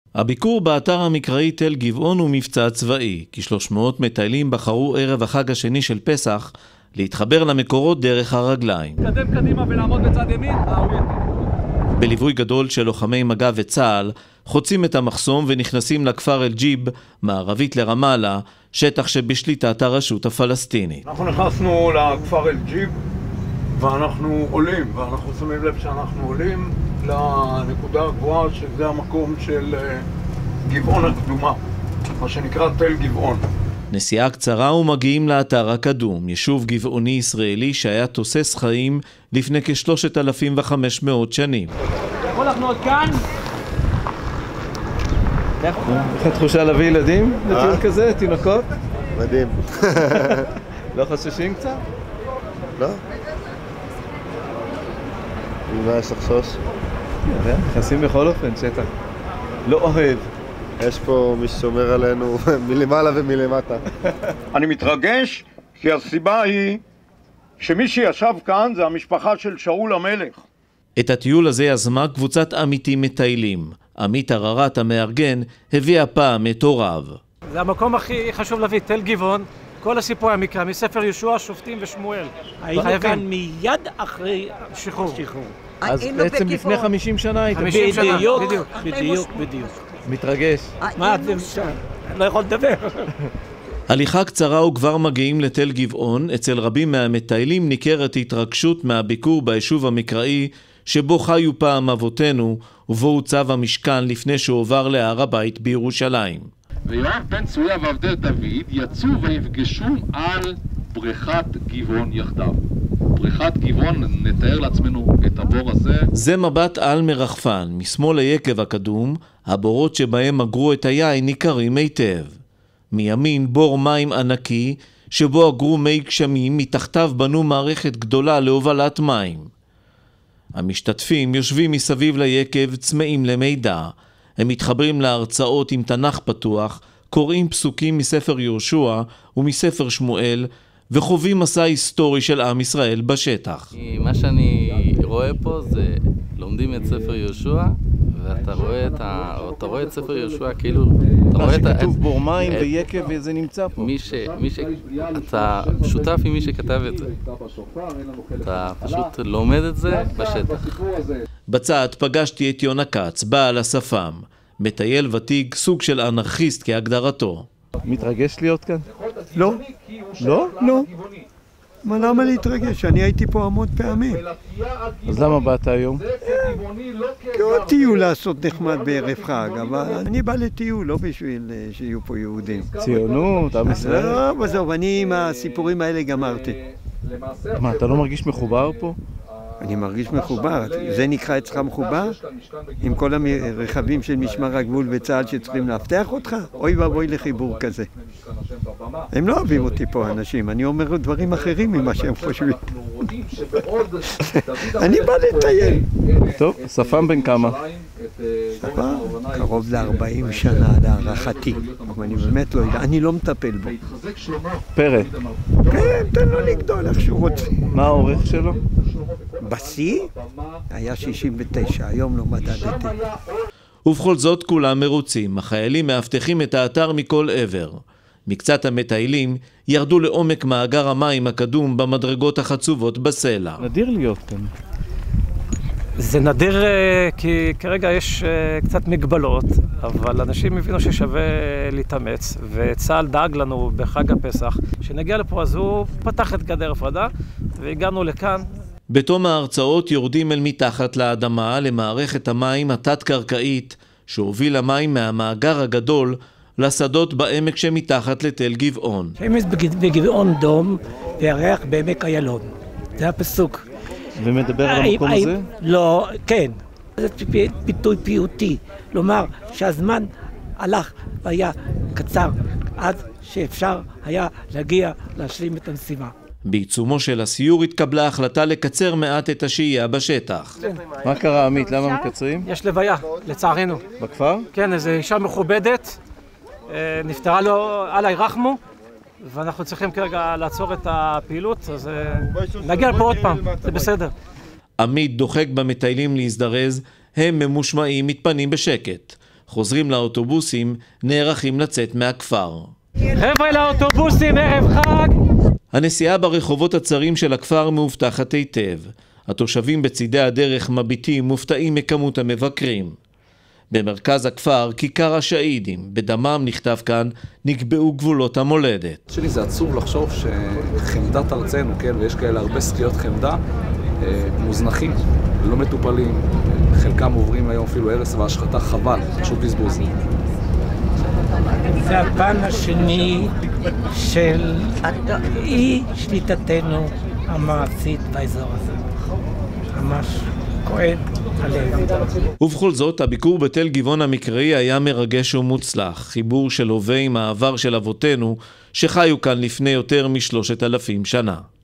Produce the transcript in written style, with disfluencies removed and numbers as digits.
הביקור באתר המקראי תל גבעון הוא מבצע צבאי, כי 300 מטיילים בחרו ערב החג השני של פסח להתחבר למקורות דרך הרגליים. קדם קדימה ולעמוד בצד ימין, בליווי גדול של לוחמי מג"ב וצה"ל, חוצים את המחסום ונכנסים לכפר אל-ג'יב, מערבית לרמאללה, שטח שבשליטת הרשות הפלסטינית. אנחנו נכנסנו לכפר אל-ג'יב ואנחנו עולים, ואנחנו שמים לב שאנחנו עולים לנקודה הגבוהה שזה המקום של גבעון הקדומה, מה שנקרא תל גבעון. נסיעה קצרה ומגיעים לאתר הקדום, יישוב גבעוני ישראלי שהיה תוסס חיים לפני כ-3,500 שנים. יכול לחנות כאן? איך התחושה להביא ילדים לטיול כזה, תינוקות? מדהים. לא חוששים קצת? לא. מה יש לחשוש? נכנסים בכל אופן, שטח לא אוהב. יש פה מי ששומר עלינו מלמעלה ומלמטה. אני מתרגש כי הסיבה היא שמי שישב כאן זה המשפחה של שאול המלך. את הטיול הזה יזמה קבוצת עמיתים מטיילים. עמית הררת המארגן הביא הפעם את הוריו. זה המקום הכי חשוב להביא, תל גבעון, כל הסיפור המקרא, מספר יהושע, שופטים ושמואל. היינו כאן מיד אחרי שחרור. אז בעצם לפני 50 שנה הייתם. 50 שנה, בדיוק. מתרגש. מה אתם שם? לא יכול לדבר. הליכה קצרה וכבר מגיעים לתל גבעון. אצל רבים מהמטיילים ניכרת התרגשות מהביקור ביישוב המקראי שבו חיו פעם אבותינו ובו הוצב המשכן לפני שהועבר להר הבית בירושלים. ויואב בן צרויה ועבדי דוד יצאו ויפגשו על בריכת גבעון יחדיו. בריכת גבעון, נתאר לעצמנו את הבור הזה. זה מבט על מרחפן, משמאל היקב הקדום, הבורות שבהם אגרו את היין ניכרים היטב. מימין בור מים ענקי, שבו אגרו מי גשמים, מתחתיו בנו מערכת גדולה להובלת מים. המשתתפים יושבים מסביב ליקב צמאים למידע. הם מתחברים להרצאות עם תנ"ך פתוח, קוראים פסוקים מספר יהושע ומספר שמואל, וחווים מסע היסטורי של עם ישראל בשטח. מה שאני רואה פה זה, לומדים את ספר יהושע, ואתה רואה את ספר יהושע כאילו... מה שכתוב בור מים ויקב וזה נמצא פה. אתה שותף עם מי שכתב את זה. אתה פשוט לומד את זה בשטח. בצד פגשתי את יונה כץ, בעל השפם. מטייל ותיק, סוג של אנרכיסט כהגדרתו. מתרגש להיות כאן? לא. לא? לא. מה למה להתרגש? אני הייתי פה המון פעמים. אז למה באת היום? כי עוד טיול לעשות נחמד בערב חג, אבל אני בא לטיול, לא בשביל שיהיו פה יהודים. ציונות, עם ישראל? לא, בזוב, אני עם הסיפורים האלה גמרתי. מה, אתה לא מרגיש מחובר פה? אני מרגיש מחובר. זה נקרא אצלך מחובר? עם כל הרכבים של משמר הגבול וצה"ל שצריכים להפתח אותך? אוי ואבוי לחיבור כזה. הם לא אוהבים אותי פה, אנשים. אני אומר דברים אחרים ממה שהם חושבים. אני בא לטייל. טוב, שפם בן כמה? שפם? קרוב ל-40 שנה להערכתי. אבל אני באמת לא יודע. אני לא מטפל בו. פרא. כן, תן לו לגדול איך שהוא רוצה. מה האורך שלו? בשיא היה 69, היום לא מדדתי. ובכל זאת כולם מרוצים. החיילים מאבטחים את האתר מכל עבר. מקצת המטיילים ירדו לעומק מאגר המים הקדום במדרגות החצובות בסלע. נדיר להיות כאן. זה נדיר כי כרגע יש קצת מגבלות, אבל אנשים הבינו ששווה להתאמץ, וצה"ל דאג לנו בחג הפסח שנגיע לפה, אז הוא פתח את גדר הפרדה והגענו לכאן. בתום ההרצאות יורדים אל מתחת לאדמה למערכת המים התת-קרקעית שהוביל המים מהמאגר הגדול לשדות בעמק שמתחת לתל גבעון. שמש בגבעון דום וירח בעמק איילון. זה הפסוק. ומדבר על המקום הזה? לא, כן. זה ביטוי פיוטי. לומר שהזמן הלך והיה קצר עד שאפשר היה להגיע להשלים את המשימה. בעיצומו של הסיור התקבלה החלטה לקצר מעט את השהייה בשטח. מה קרה, עמית? למה מקצרים? יש לוויה, לצערנו. בכפר? כן, איזו אישה מכובדת, נפטרה לו, עליי רחמו, ואנחנו צריכים כרגע לעצור את הפעילות, אז נגיע לפה עוד פעם, זה בסדר. עמית דוחק במטיילים להזדרז, הם ממושמעים, מתפנים בשקט. חוזרים לאוטובוסים, נערכים לצאת מהכפר. חבר'ה לאוטובוסים, ערב חג! הנסיעה ברחובות הצרים של הכפר מאובטחת היטב. התושבים בצידי הדרך מביטים מופתעים מכמות המבקרים. במרכז הכפר, כיכר השהידים, בדמם נכתב כאן, נקבעו גבולות המולדת. שלי זה עצוב לחשוב שחמדת ארצנו, כן, ויש כאלה הרבה סקיות חמדה, מוזנחים, לא מטופלים, חלקם עוברים היום אפילו הרס והשחתה, חבל, פשוט בזבוז. זה הפן השני של אי שליטתנו המעשית באזור הזה. ממש כואב הלב. ובכל זאת, הביקור בתל גבעון המקראי היה מרגש ומוצלח, חיבור של הווה עם העבר של אבותינו שחיו כאן לפני יותר מ3,000 שנה.